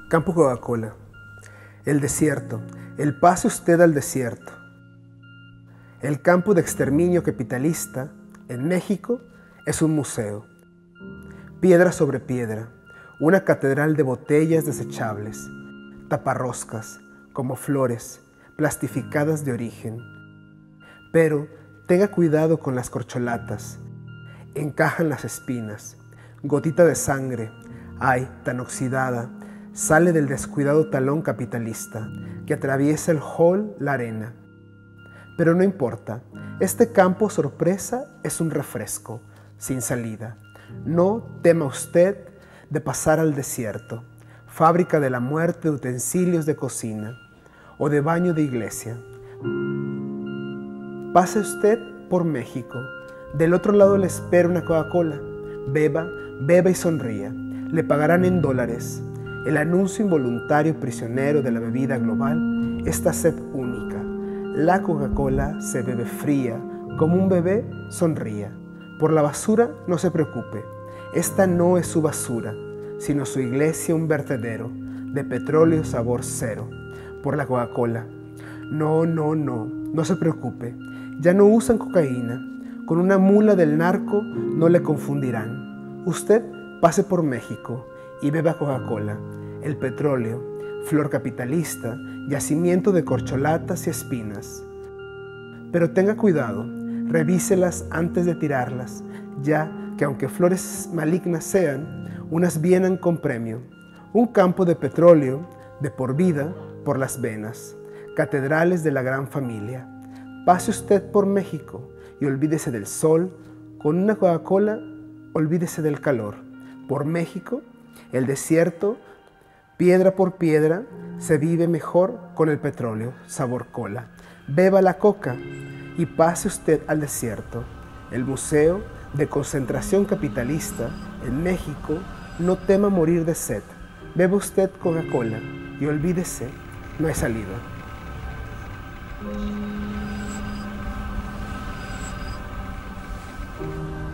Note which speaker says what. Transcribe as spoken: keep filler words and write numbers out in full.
Speaker 1: Campo Coca-Cola. El desierto. El pase usted al desierto. El campo de exterminio capitalista en México es un museo. Piedra sobre piedra, una catedral de botellas desechables, taparroscas, como flores, plastificadas de origen. Pero tenga cuidado con las corcholatas. Encajan las espinas. Gotita de sangre, ay, tan oxidada, sale del descuidado talón capitalista que atraviesa el hall la arena. Pero no importa, este campo sorpresa es un refresco, sin salida. No tema usted de pasar al desierto, fábrica de la muerte de utensilios de cocina o de baño de iglesia. Pase usted por México, del otro lado le espera una Coca-Cola. Beba, beba y sonría, le pagarán en dólares. El anuncio involuntario prisionero de la bebida global, esta sed única. La Coca-Cola se bebe fría, como un bebé sonría. Por la basura no se preocupe, esta no es su basura, sino su iglesia un vertedero de petróleo sabor cero. Por la Coca-Cola, no, no, no, no se preocupe, ya no usan cocaína, con una mula del narco no le confundirán. Usted pase por México y beba Coca-Cola, el petróleo, flor capitalista, yacimiento de corcholatas y espinas. Pero tenga cuidado, revíselas antes de tirarlas, ya que aunque flores malignas sean, unas vienen con premio. Un campo de petróleo, de por vida, por las venas, catedrales de la gran familia. Pase usted por México y olvídese del sol, con una Coca-Cola, olvídese del calor. Por México, el desierto, piedra por piedra, se vive mejor con el petróleo, sabor cola. Beba la coca y pase usted al desierto. El museo de concentración capitalista en México, no tema morir de sed. Beba usted Coca-Cola y olvídese, no hay salida.
Speaker 2: Thank you.